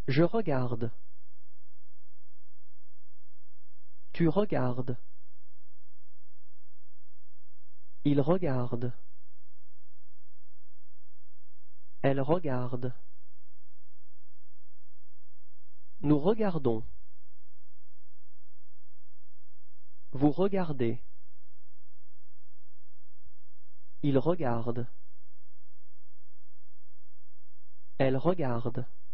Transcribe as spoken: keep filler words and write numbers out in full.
Je regarde. Tu regardes. Il regarde. Elle regarde. Nous regardons. Vous regardez. Il regarde. Elle regarde.